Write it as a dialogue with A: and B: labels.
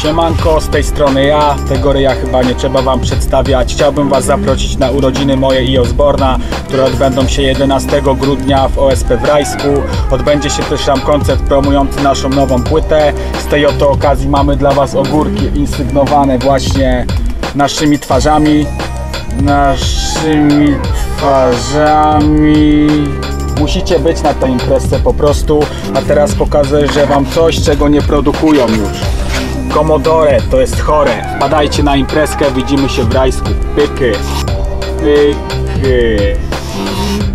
A: Siemanko, z tej strony ja, tego ryja chyba nie trzeba wam przedstawiać. Chciałbym was zaprosić na urodziny moje i Osborna, które odbędą się 11 grudnia w OSP w Rajsku. Odbędzie się też tam koncert promujący naszą nową płytę. Z tej oto okazji mamy dla was ogórki insygnowane właśnie naszymi twarzami. Musicie być na tej imprezie po prostu. A teraz pokażę, że wam coś, czego nie produkują już. Commodore, to jest chore. Wpadajcie na imprezkę, widzimy się w Rajsku. Pyky. Pyky.